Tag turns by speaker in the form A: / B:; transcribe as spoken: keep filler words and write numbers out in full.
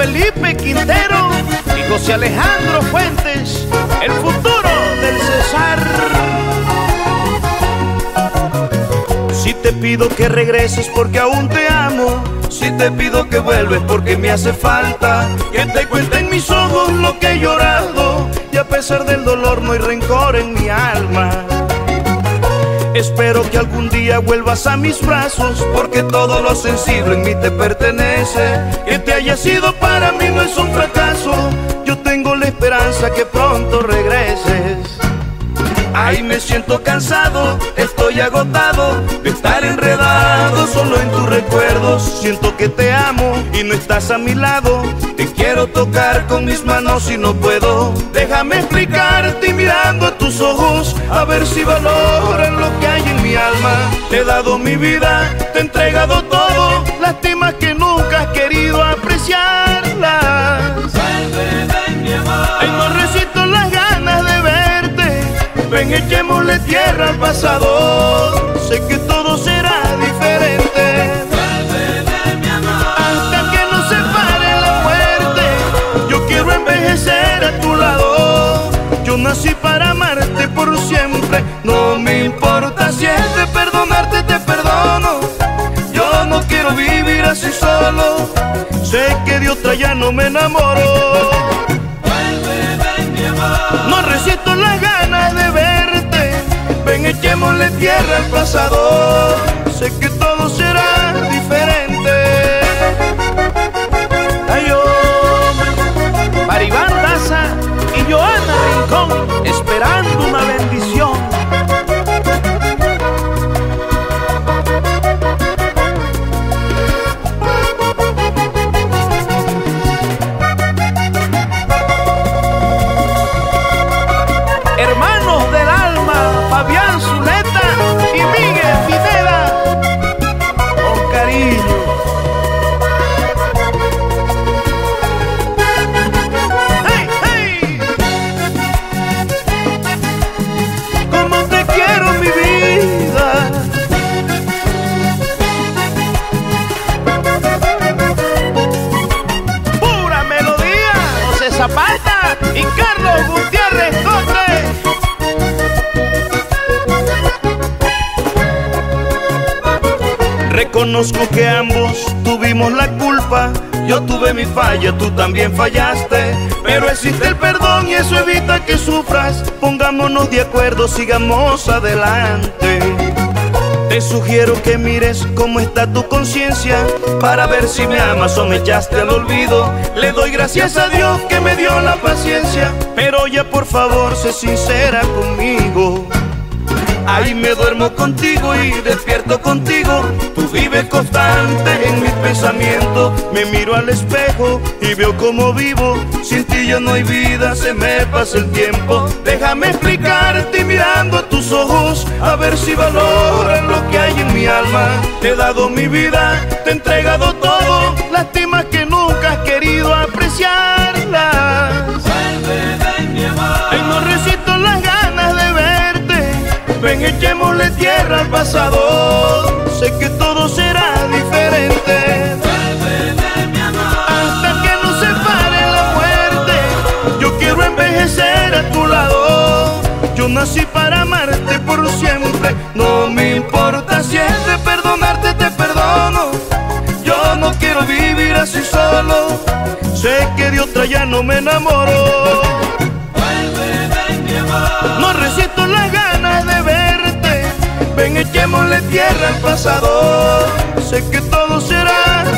A: Felipe Quintero y José Alejandro Fuentes, el futuro del Cesar. Si te pido que regreses porque aún te amo, si te pido que vuelves porque me hace falta, que te cuente en mis ojos lo que he llorado, y a pesar del dolor no hay rencor en mi alma. Espero que algún día vuelvas a mis brazos, porque todo lo sensible en mí te pertenece. Que te haya sido para mí no es un fracaso, yo tengo la esperanza que pronto regreses. Ay, me siento cansado, estoy agotado de estar enredado solo en tus recuerdos. Siento que te amo y no estás a mi lado, te quiero tocar con mis manos y no puedo. Déjame explicarte y mirando a tus ojos, a ver si valoran lo que hay en mi alma. Te he dado mi vida, te he entregado todo, lástimas que nunca has querido apreciarlas. Ay, no resisto las ganas de verte, ven, echémosle tierra al pasado, sé que todo será diferente. Hasta que nos separe la muerte, yo quiero envejecer a tu lado. Yo nací para amarte por siempre, no me importa si es de perdonarte, te perdono. Yo no quiero vivir así solo, sé que de otra ya no me enamoro. No resisto las ganas de verte, ven, echémosle tierra al pasado, sé que todo será diferente. Ay, oh, Maribán Daza y Joana Rincón, esperando una bendición. Hermanos del alma, Fabián Zuleta y Miguel Pineda, con cariño. ¡Hey, hey! Como te quiero, mi vida. Pura melodía, José Zapata y Carlos Gutiérrez Cote. Reconozco que ambos tuvimos la culpa, yo tuve mi falla, tú también fallaste, pero existe el perdón y eso evita que sufras. Pongámonos de acuerdo, sigamos adelante. Te sugiero que mires cómo está tu conciencia, para ver si me amas o me echaste al olvido. Le doy gracias a Dios que me dio la paciencia, pero ya por favor sé sincera conmigo. Ahí me duermo contigo y despierto contigo, tú vives constante en mis pensamientos. Me miro al espejo y veo cómo vivo, sin ti ya no hay vida, se me pasa el tiempo. Déjame explicarte mirando a tus ojos, a ver si valoran lo que hay en mi alma. Te he dado mi vida, te he entregado todo, lástimas que nunca has querido apreciarlas. Ay, no resisto las ganas de verte, ven, echémosle tierra al pasado, sé que todo será diferente. Hasta que nos separe la muerte, yo quiero envejecer a tu lado. Yo nací para amarte por siempre, no me importa si es de perdonarte, te perdono. Yo no quiero vivir así solo, sé que de otra ya no me enamoro. No resisto las ganas de verte, ven, echémosle tierra al pasado, sé que todo será